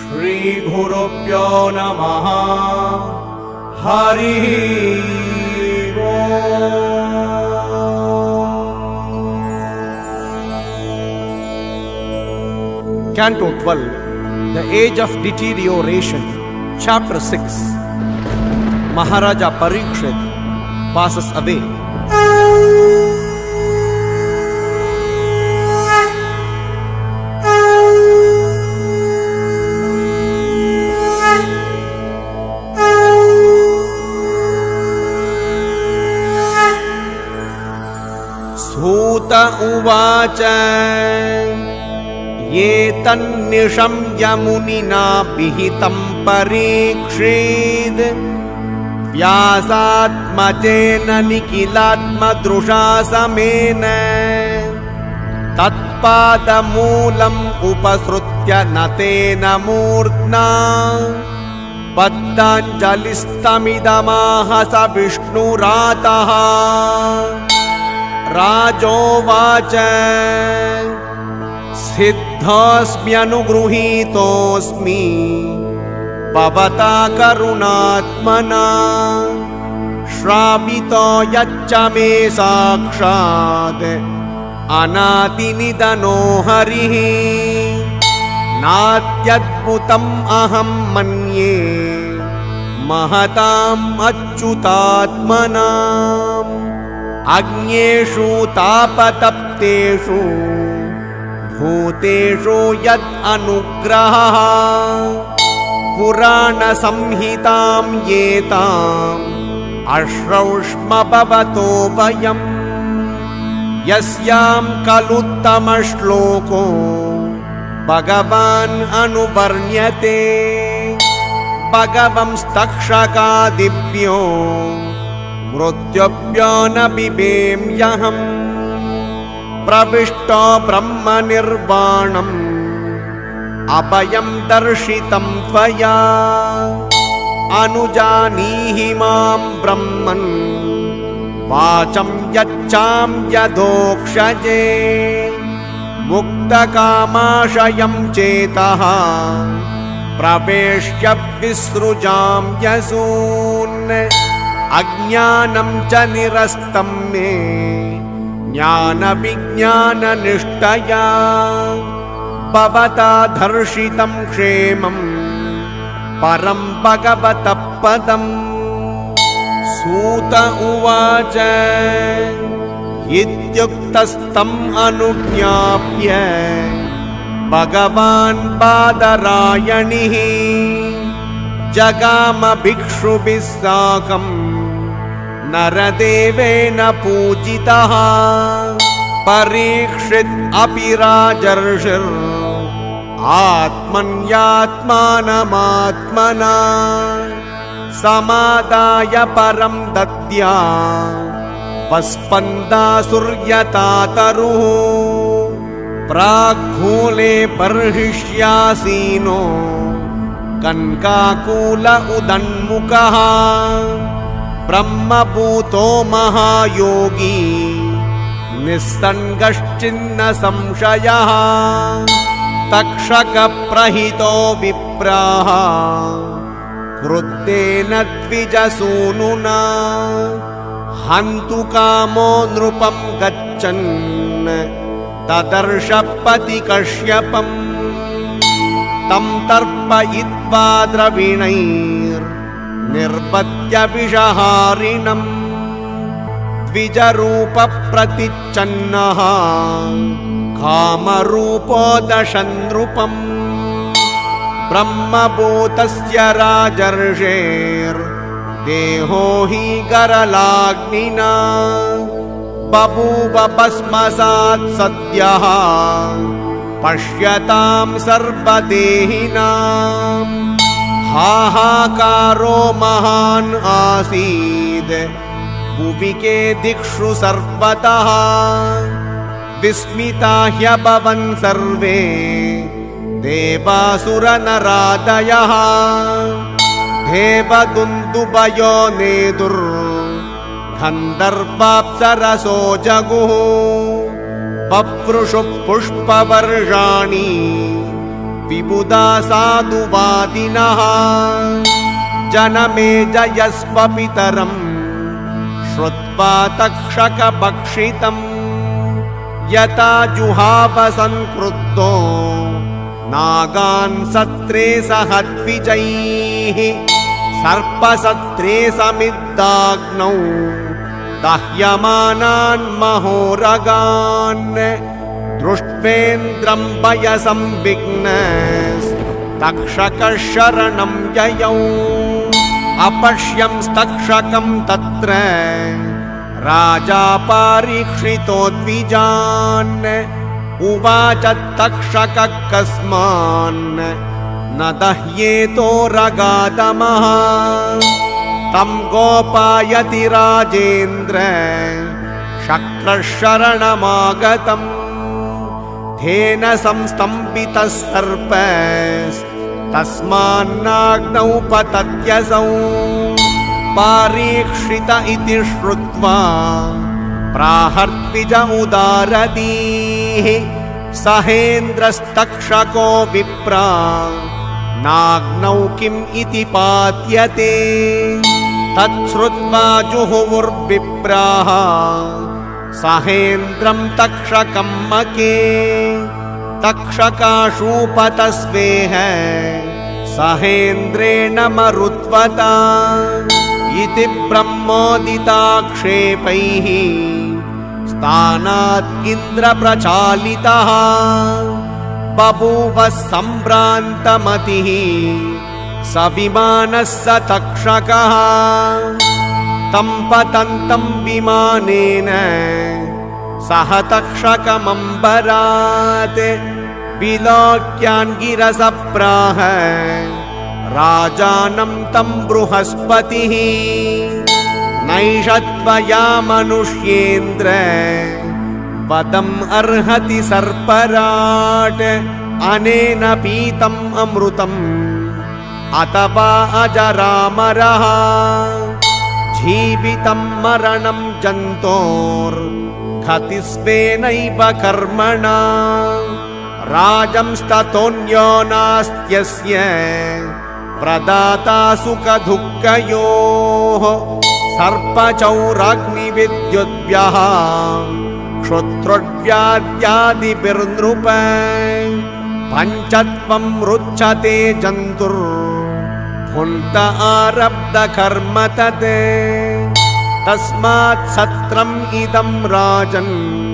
श्रीगुरुभ्यो नमः। Hari Canto 12, The Age of Deterioration, Chapter 6. Maharaja Parikshit passes away. सूत उवाच ये तन्निशं यमुनिना विहितं परीक्षेद् व्यासात्मजेन निखिलात्मदृशा समेन तत्पादमूलम् उपसृत्य न तेन मूर्ध्ना बद्धाञ्जलिस्तमिदमाह स विष्णुरातः। राजोवाच सिद्धोऽस्म्यनुगृहीतोऽस्मि भवता करुणात्मना श्रावितो यच्च मे साक्षात् अनादिनिधनो हरिः। नात्यद्भुतम् अहं मन्ये महताम् अच्युतात्मनाम्। अग्न्येषु तापतप्तेषु भूतेषु यत् अनुग्रहः पुराणसंहितां एताम् अश्रौष्म भवतो वयम्। यस्यां खलुत्तमश्लोको भगवान् अनुवर्ण्यते भगवंस्तक्षकादिभ्यो मृत्युभ्यो न बिभेम्यहम्। प्रविष्टो ब्रह्मनिर्वाणम् अभयं दर्शितं त्वया अनुजानीहि मां ब्रह्मन् वाचं यच्चां यदोक्षजे। मुक्तकामाशयं चेतः प्रवेश्य विसृजां यसून्। अज्ञानं च निरस्तं मे ज्ञानविज्ञाननिष्ठया भवता दर्शितं क्षेमं परं भगवतः पदम्। सूत उवाच इत्युक्तस्तम् अनुज्ञाप्य भगवान् बादरायणिः जगाम भिक्षुभिः साकम् नरदेवेन पूजितः। परीक्षित् अपि राजर्षिर् आत्मन्यात्मानमात्मना समादाय परं दद्या वस्पन्दासुर्यतातरुः। प्राग्भूले बर्हिष्यासीनो कनकाकुल उदन्मुखः ब्रह्मभूतो महायोगी निस्सङ्गश्चिन्न संशयः। तक्षकप्रहितो विप्राः क्रुद्धेन द्विजसूनुना हन्तु कामो नृपं गच्छन् तदर्श पतिकश्यपम्। तं तर्पयित्वा द्रविणैर्निर्पत्य विषहारिणम् द्विजरूपप्रतिच्छन्नः कामरूपो दशन् नृपम्। ब्रह्मभूतस्य राजर्षेर्देहो हि गरलाग्निना बभूव भस्मसात् सद्यः पश्यतां सर्वदेहिनाम्। हाहाकारो महान् आसीत् भुवि के दिक्षु सर्वतः विस्मिता ह्यभवन् सर्वे देवासुरनरादयः। देवदुन्दुभयो नेदुर् गन्धर्वाप्सरसो जगुः। पप्रुषु पुष्पवर्षाणि विबुधा साधुवादिनः जनमेजयस्वपितरम् श्रुत्वा तक्षकभक्षितम् यथा जुहाव संक्रुद्धो नागान् सत्रे सहद्विजैः सर्पसत्रे समिद्धाग्नौ दह्यमानान् महोरगान् दृष्ट्वेन्द्रं भयसंविघ्नस्तक्षकः शरणं ययौ अपश्यंस्तक्षकं तत्र राजा पारीक्षितो द्विजान् उवाच तक्षकः कस्मान् न दह्येतो रगादमः तं गोपायति राजेन्द्र शक्रः शरणमागतम् धेन संस्तम्भितः सर्पस्तस्मान्नाग्नौ पतत्यसौ पारीक्षित इति श्रुत्वा प्राहर्द्विज उदारदीः सहेन्द्रस्तक्षको विप्रा नाग्नौ किम् इति पात्यते तच्छ्रुत्वा जुहुवुर्विप्राः सहेन्द्रं तक्षकं मके तक्षकाशूपतस्वेह सहेन्द्रेण मरुत्वता इति ब्रह्मोदिताक्षेपैः स्थानात् इन्द्रप्रचालितः बभूव सम्भ्रान्तमतिः स विमानः स तक्षकः तं पतन्तं विमानेन सह तक्षकमम्बरात् विलोक्यान्गिरसप्राह राजानं तं बृहस्पतिः नैष त्वया मनुष्येन्द्र वदम् अर्हति सर्पराट् अनेन पीतम् अमृतम् अथवा अजरामरः जीवितं मरणं जन्तोर्घतिस्वेनैव कर्मणा राजंस्ततोऽन्यो नास्त्यस्य प्रदाता सुखदुःखयोः सर्पचौराग्निविद्युद्भ्यः क्षुत्रोड्व्याद्यादिभिर्नृप पञ्चत्वं रुच्यते जन्तुर्भुक्त आरब्धकर्म तत् तस्मात् सत्रम् इदं राजन्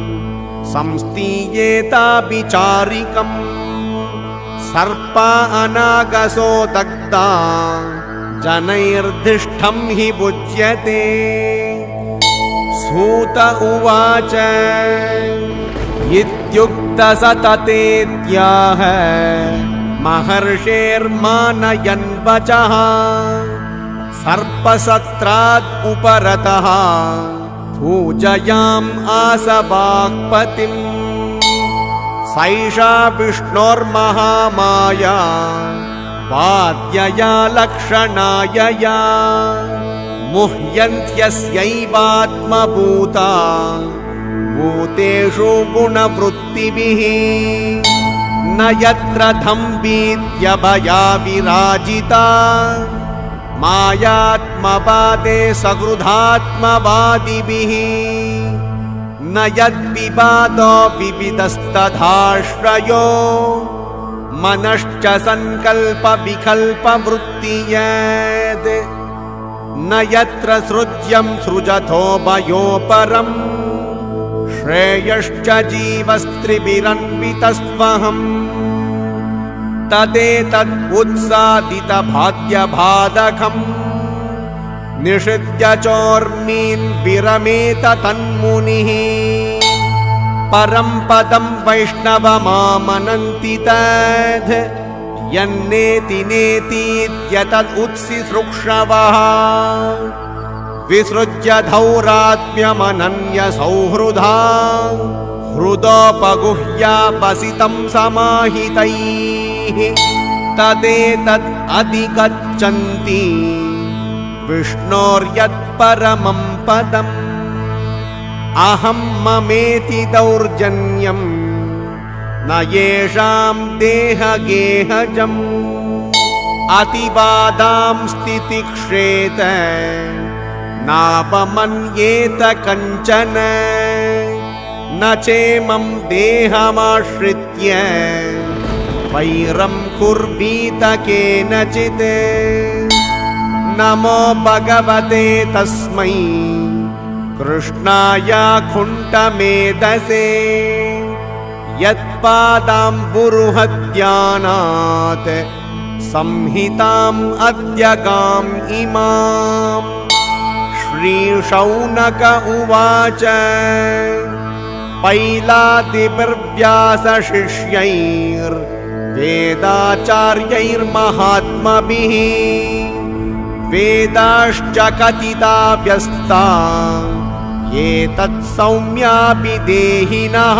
संस्थीयेताभिचारिकम् सर्पा अनागसो दग्धा जनैर्धिष्ठं हि भुज्यते सूत उवाच इत्युक्तः स ततेत्याह महर्षेर्मानयन् वचः सर्पसत्रात् उपरतः पूजयाम् आसवाक्पतिम् सैषा विष्णोर्महामाया वाद्यया लक्षणायया मुह्यन्त्यस्यैवात्मभूता भूतेषु गुणवृत्तिभिः न यत्र धम्भीत्यभया विराजिता मायात्मवादे सगृधात्मवादिभिः न यद्विवादो विविधस्तथाश्रयो मनश्च संकल्प विकल्प वृत्तियेद् न यत्र सृज्यं सृजतो भयोपरम् श्रेयश्च जीवस्त्रिभिरन्वितस्त्वहम् तदेतद् उत्सादितभाग्यबाधकम् निषिद्य चोर्मीन् विरमेत तन्मुनिः परं पदं वैष्णवमामनन्ति तद् यन्नेति नेतीत्यतद् उत्सिसृक्षवः विसृज्य धौरात्म्यमनन्य सौहृदा हृदोपगुह्यापसितं समाहितैः तदेतद् अधिगच्छन्ति विष्णोर्यत्परमं पदम् अहं ममेति दौर्जन्यं न येषां देहगेहजम् अतिवादां स्थितिक्षेत नापमन्येत कञ्चन न चेमं देहमाश्रित्य वैरं कुर्वीत केनचित् नमो भगवते तस्मै कृष्णाय कुण्ठमेधसे यत्पादाम्बुरुहद्यानात् संहिताम् अद्यगाम् इमाम्। श्रीशौनक उवाच पैलादिपर्व्यासशिष्यैर्वेदाचार्यैर्महात्मभिः वेदाश्च कथिता व्यस्ता ये तत्सौम्याभिदेहिनः।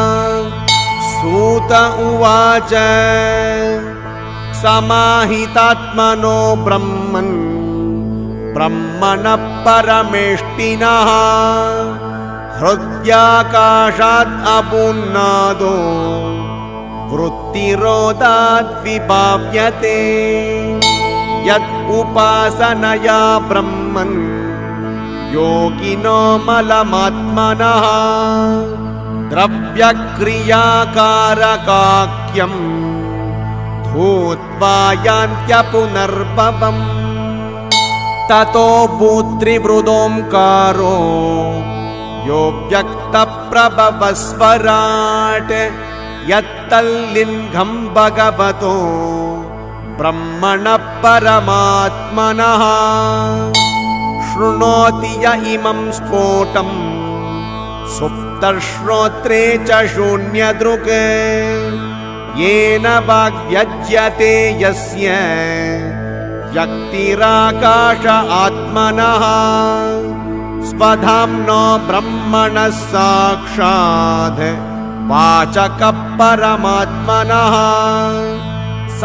सूत उवाच समाहितात्मनो ब्रह्मन् ब्रह्मणः परमेष्टिनः हृद्याकाशात् अपूर्णादो वृत्तिरोधाद् विभाव्यते यत् उपासनया ब्रह्मन् योगिनो मलमात्मनः द्रव्यक्रियाकारकाख्यम् धूत्वा यान्त्यपुनर्भवम्। ततो भूत्रिवृदोंकारो यो व्यक्तप्रभवस्वराट् यत्तल्लिङ्गं भगवतो ब्रह्मणः परमात्मनः। शृणोति य इमं स्फोटम् सुप्तश्रोत्रे च शून्यदृक् येन वाग्व्यज्यते यस्य व्यक्तिराकाश आत्मनः। स्वधाम्नो ब्रह्मणः साक्षात् वाचकः परमात्मनः स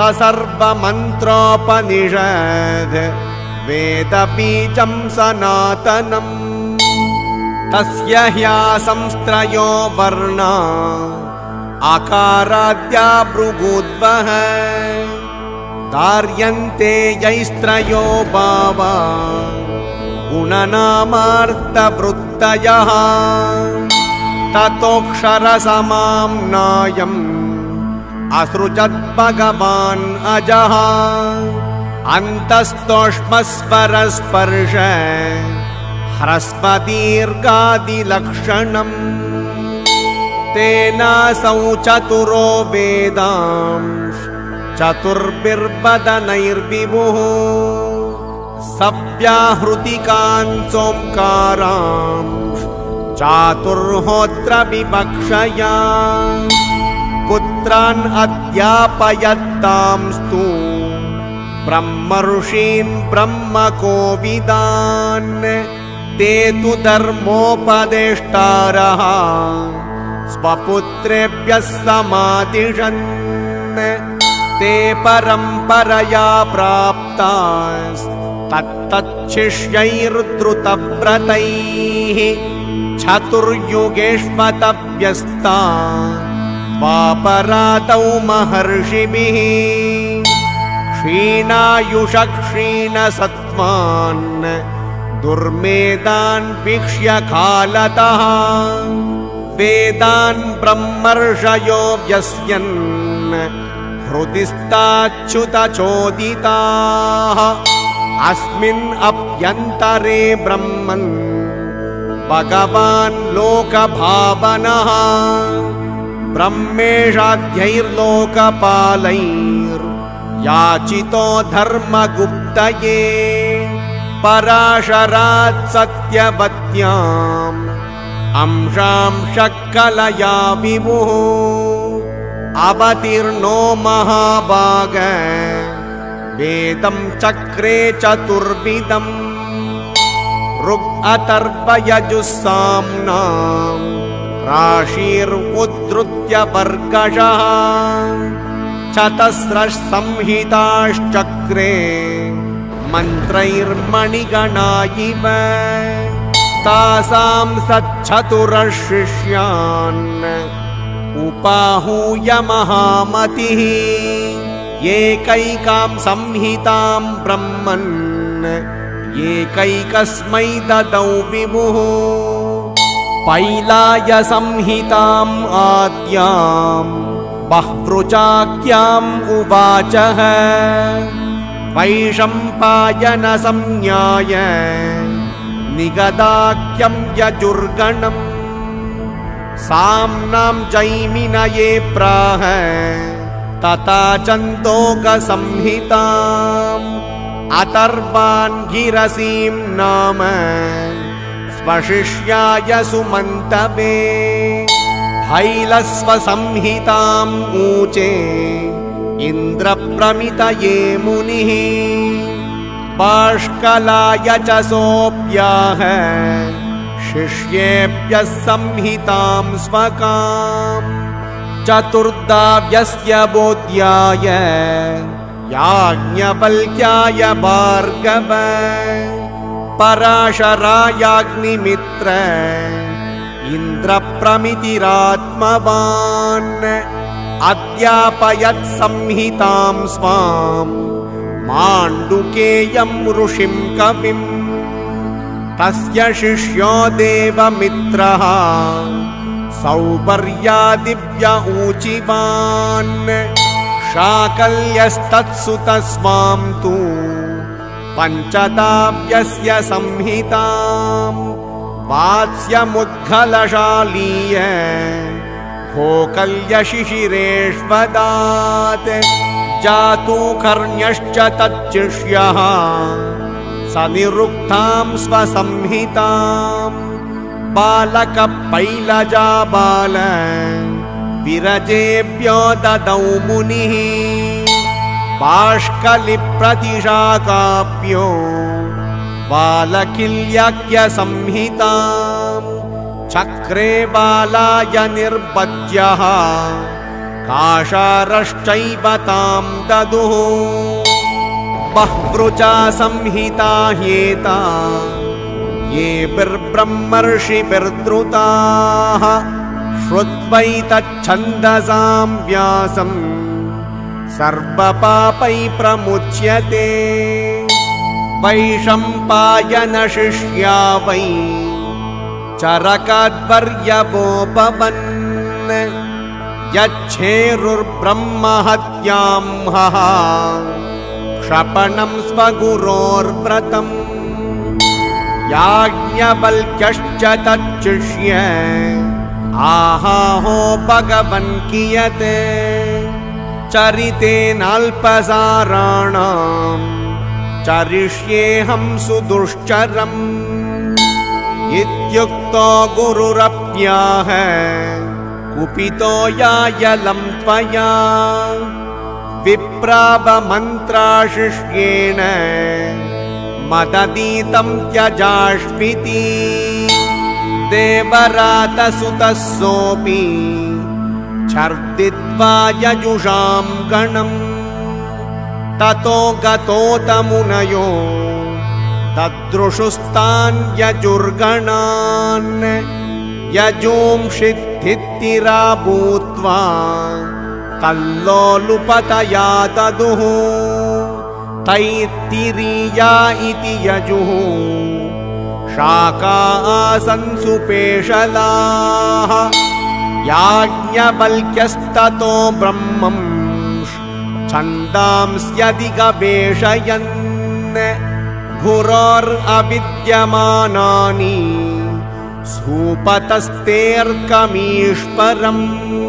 सर्वमन्त्रोपनिषद् वेदबीजं सनातनम्। तस्य ह्यासंस्त्रयो वर्णा आकाराद्या भृगूद्वः धार्यन्ते यैस्त्रयो भावा गुणनामार्थवृत्तयः। ततोऽक्षरसमां नायम् असृजत् भगवान् अजः अन्तस्तोष्मस्वरस्पर्श ह्रस्वदीर्घादिलक्षणम्। तेनासौ चतुरो वेदांश् चतुर्भिर्वदनैर्विभुः सव्याहृतिकाञ्चोंकारांश् चातुर्होत्र विवक्षया पुत्रान् अध्यापयत्तांस्तु ब्रह्मर्षीन् ब्रह्मकोविदान्। ते तु धर्मोपदेष्टारः स्वपुत्रेभ्यः समादिशन्। ते परम्परया प्राप्तास्तत्तच्छिष्यैर्धृतव्रतैः चतुर्युगेष्वतव्यस्ता द्वापरादौ महर्षिभिः। क्षीणायुषः क्षीणसत्त्वान् दुर्मेधान् वीक्ष्य कालतः वेदान् ब्रह्मर्षयो व्यस्यन् हृदिस्थाच्युतचोदिताः। अस्मिन् अभ्यन्तरे ब्रह्मन् भगवान् लोकभावनः ब्रह्मेशाद्यैर्लोकपालैर्याचितो धर्मगुप्तये पराशरात् सत्यवत्याम् अंशांशः कलया विभुः अवतीर्णो महाभाग वेदं चक्रे चतुर्विधम् ऋक् अथर्व यजुस्साम्नां राशिर्उद्धृत्य वर्गशः चतस्रः संहिताश्चक्रे मन्त्रैर्मणिगणा इव तासां सच्चतुरः शिष्यान् उपाहूय महामतिः एकैकां संहितां ब्रह्मन् एकैकस्मै ददौ विभुः पैलाय संहिताम् आद्यां बह्वृचाख्याम् उवाचः वैशम्पायन संज्ञाय निगदाख्यं यजुर्गणम् साम्नां जैमिनये प्राह तथा छन्दोगसंहिताम् अथर्वाङ्गिरसीं नाम स्वशिष्याय सुमन्तवे हैलस्वसंहिताम् ऊचे इन्द्रप्रमितये मुनिः बाष्कलाय च सोऽप्याह शिष्येभ्यः संहितां स्वकाम् चतुर्दाव्यस्य बोध्याय याज्ञवल्क्याय भार्गव पराशरायाग्निमित्र इन्द्रप्रमितिरात्मवान् अध्यापयत् संहितां स्वाम् माण्डुकेयं ऋषिं कविम् तस्य शिष्यो देवमित्रः सौपर्यादिव्य ऊचिवान् शाकल्यस्तत्सुतस्वां तु पञ्चदाव्यस्य संहिताम् वात्स्यमुद्गलशालीय भोकल्यशिशिरेष्वदात् जातुकर्ण्यश्च तच्शिष्यः सनिरुक्तां स्वसंहिताम् बालकपैलजाबाल विरजेभ्यो ददौ मुनिः बाष्कलिप्रतिशाकाभ्यो बालकिल्याख्यसंहिताम् चक्रे बालाय निर्पज्यः काशारश्चैव तां ददुः बह्वृचा संहिता ह्येता ये ब्रह्मर्षिभिर्धृताः श्रुत्वैतच्छन्दसां व्यासम् सर्वपापै प्रमुच्यते वैशम्पायन शिष्या वै चरकाद्वर्यवोपवन् यच्छेरुर्ब्रह्महत्यां हः क्षपणं स्वगुरोर्व्रतम् याज्ञवल्क्यश्च तच्शिष्य आहाहो भगवन् कियते चरितेनाल्पसाराणां चरिष्येऽहं सुदुश्चरम् इत्युक्तो गुरुरप्याह कुपितो यायलं त्वया विप्रावमन्त्राशिष्येण मदधीतं त्यजाश्विति देवरातसुतः सोऽपि छर्दित्वा यजुषां गणम् ततो गतोत मुनयो ददृशुस्तान् यजुर्गणान् यजूंषिद्धित्तिरा भूत्वा तल्लोलुपतया ददुः तैत्तिरीया इति यजुः शाका आसन् सुपेशलाः याज्ञवल्क्यस्ततो ब्रह्मं छन्दांस्यधिगवेशयन् भुरोरविद्यमानानि सूपतस्तेऽर्कमीश्वरम्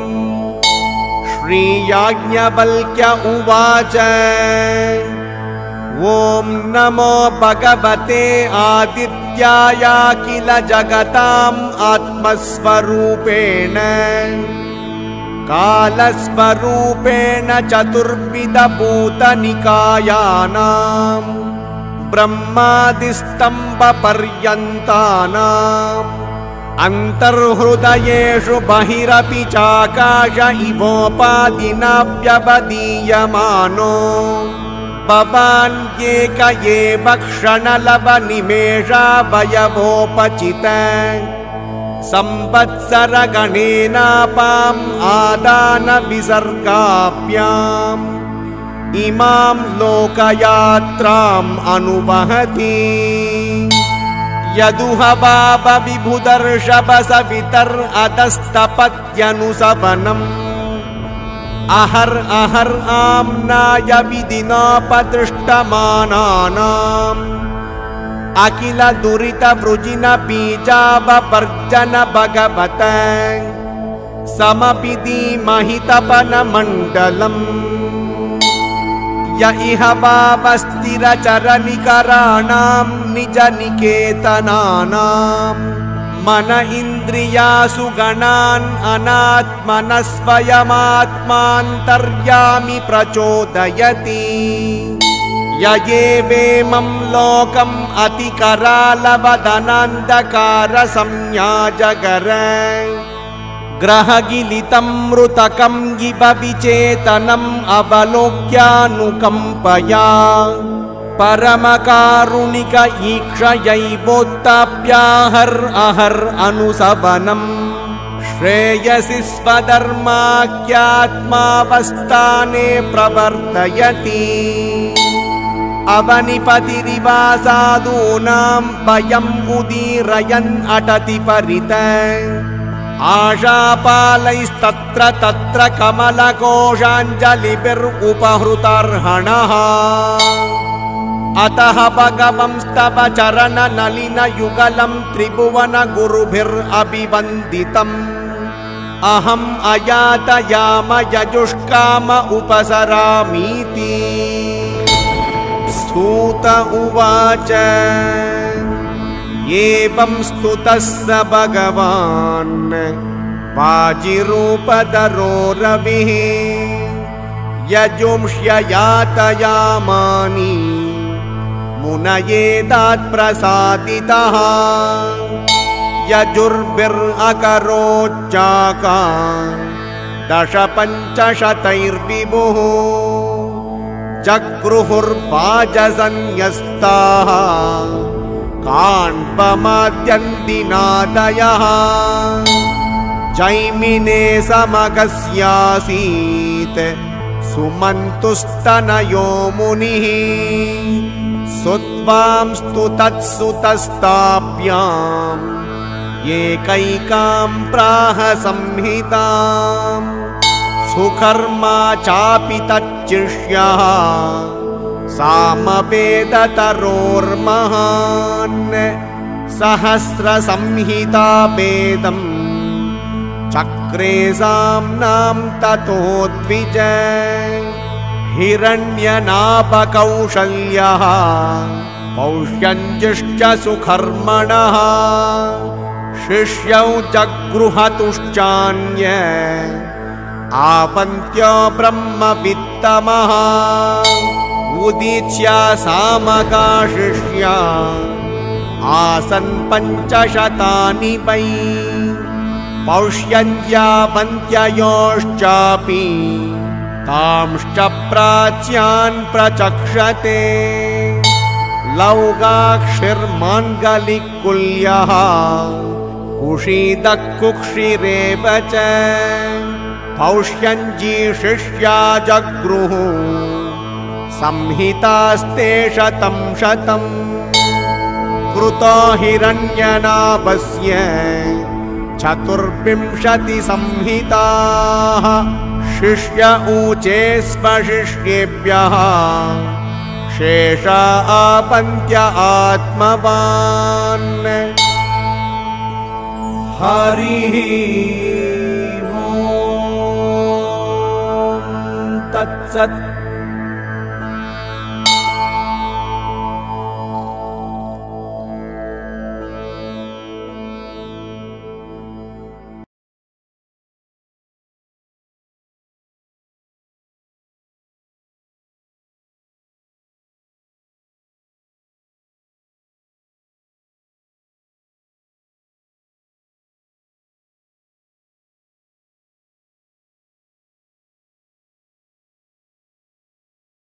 श्रीयाज्ञवल्क्य उवाच ॐ नमो भगवते आदित्याय किल जगताम् आत्मस्वरूपेण कालस्वरूपेण चतुर्विधभूतनिकायानाम् ब्रह्मादिस्तम्भपर्यन्तानाम् अन्तर्हृदयेषु बहिरपि चाकाश इवोपाधिना व्यवदीयमानो भवान् एक एव क्षणलवनिमेषावयवोपचित संवत्सरगणेनापाम् आदानविसर्गाभ्याम् इमां लोकयात्राम् अनुवहति। यदुहबाब विभुदर्शभसवितर् अधस्तपत्यनुसवनम् अहर् अहर् आम्नाय विधिनोपदृष्टमानानाम् अखिल दुरित वृजिन बीजावपर्जन भगवत समपि धीमहि तपनमण्डलम्। य इह वावस्थिरचरनिकराणाम् निजनिकेतनानाम् मन इन्द्रियासु गणान् अनात्मनस्वयमात्मान्तर्यामि प्रचोदयति। य एवेमं लोकम् अतिकरालवदनान्धकारसंज्ञाजगर ग्रहगिलितं मृतकं इव विचेतनम् अवलोक्यानुकम्पया परमकारुणिक ईक्षयैवोत्ताप्याहर् अहर् अनुसवनम्। श्रेयसि स्वधर्माख्यात्मावस्थाने प्रवर्तयति। अवनिपतिरिवा साधूनां भयम् उदीरयन् अटति परित आशापालैस्तत्र तत्र कमलकोशाञ्जलिभिरुपहृतर्हणः। अतः भगवंस्तव चरणनलिनयुगलं त्रिभुवन गुरुभिरभिवन्दितम् अहम् अयातयाम यजुष्काम उपसरामीति। सूत उवाच एवं स्तुतः स भगवान् वाजिरूपधरो रविः यजुंष्ययातयामानि मुनये तत्प्रसादितः। यजुर्भिरकरोच्चाका दश पञ्चशतैर्विभुः जगृहुर्वाजसन्न्यस्ताः काण्पमाद्यन्तिनादयः। जैमिने समगस्यासीत् सुमन्तुस्तनयो मुनिः सुत्वांस्तु तत्सुतस्ताभ्याम् एकैकां प्राह संहिताम्। सुकर्मा चापि तच्चिष्यः सामवेदतरोर्महान् सहस्रसंहिताभेदम् चक्रे साम्नां ततो द्विज। हिरण्यनाभकौशल्यः पौष्यञ्जिश्च सुकर्मणः शिष्यौ जगृहतुश्चान्य आवन्त्यो ब्रह्मवित्तमः। उदीच्य सामगा शिष्या आसन् पञ्चशतानि वै पौष्यन्त्यावन्त्ययोश्चापि तांश्च प्राच्यान् प्रचक्षते। लौगाक्षिर्माङ्गलिकुल्यः कुशीदः कुक्षिरेव च पौष्यञ्जी शिष्या जगृहुः संहितास्ते शतं शतम्। कृतो हिरण्यनाभस्य चतुर्विंशति संहिताः शिष्य ऊचे स्वशिष्येभ्यः शेषा आपन्त्य आत्मवान्। हरिः ओम् तत्सत्।